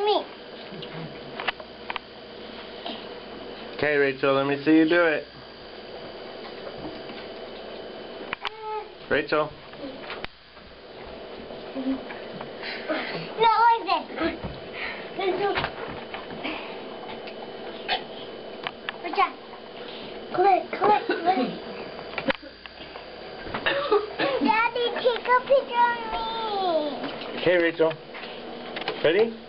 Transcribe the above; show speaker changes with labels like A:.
A: on me.
B: Okay, Rachel, let me see you do it. Rachel.
A: Not like this. Richard. Click. Daddy, take a picture of me.
B: Okay, Rachel. Ready?